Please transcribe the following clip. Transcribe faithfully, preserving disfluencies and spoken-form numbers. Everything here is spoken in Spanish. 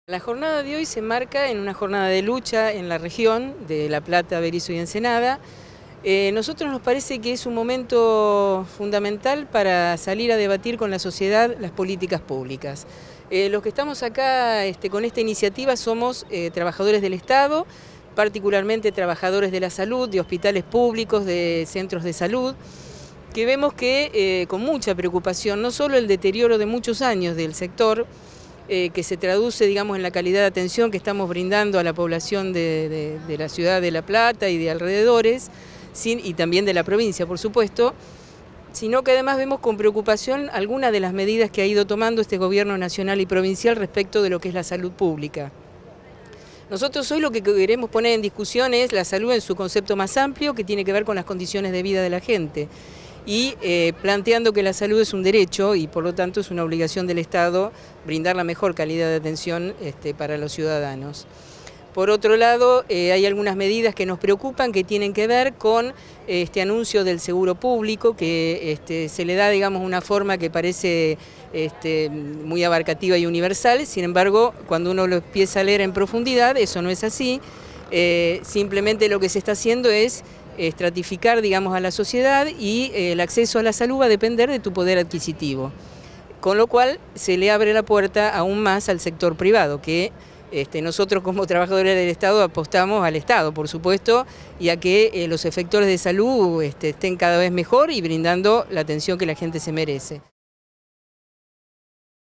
La jornada de hoy se marca en una jornada de lucha en la región de La Plata, Berisso y Ensenada. Eh, nosotros nos parece que es un momento fundamental para salir a debatir con la sociedad las políticas públicas. Eh, los que estamos acá este, con esta iniciativa somos eh, trabajadores del Estado, particularmente trabajadores de la salud, de hospitales públicos, de centros de salud, que vemos que eh, con mucha preocupación, no solo el deterioro de muchos años del sector, Eh, que se traduce, digamos, en la calidad de atención que estamos brindando a la población de, de, de la ciudad de La Plata y de alrededores, sin, y también de la provincia, por supuesto, sino que además vemos con preocupación algunas de las medidas que ha ido tomando este gobierno nacional y provincial respecto de lo que es la salud pública. Nosotros hoy lo que queremos poner en discusión es la salud en su concepto más amplio, que tiene que ver con las condiciones de vida de la gente, y eh, planteando que la salud es un derecho y por lo tanto es una obligación del Estado brindar la mejor calidad de atención este, para los ciudadanos. Por otro lado, eh, hay algunas medidas que nos preocupan que tienen que ver con este anuncio del seguro público, que este, se le da, digamos, una forma que parece este, muy abarcativa y universal. Sin embargo, cuando uno lo empieza a leer en profundidad, eso no es así. Eh, simplemente lo que se está haciendo es estratificar, digamos, a la sociedad, y eh, el acceso a la salud va a depender de tu poder adquisitivo. Con lo cual se le abre la puerta aún más al sector privado, que este, nosotros como trabajadores del Estado apostamos al Estado, por supuesto, y a que eh, los efectores de salud este, estén cada vez mejor y brindando la atención que la gente se merece.